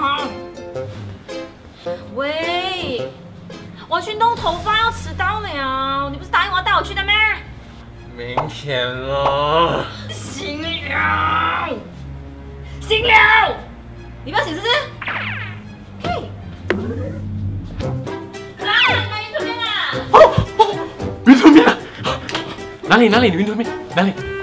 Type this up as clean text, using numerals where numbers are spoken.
喂，我去弄头发要迟到了，你不是答应我要带我去的吗？ 明天了。 行了，你不要醒是不是？嘿，来，买云吞面啊！ 云吞面啊！哪里？云吞面哪里？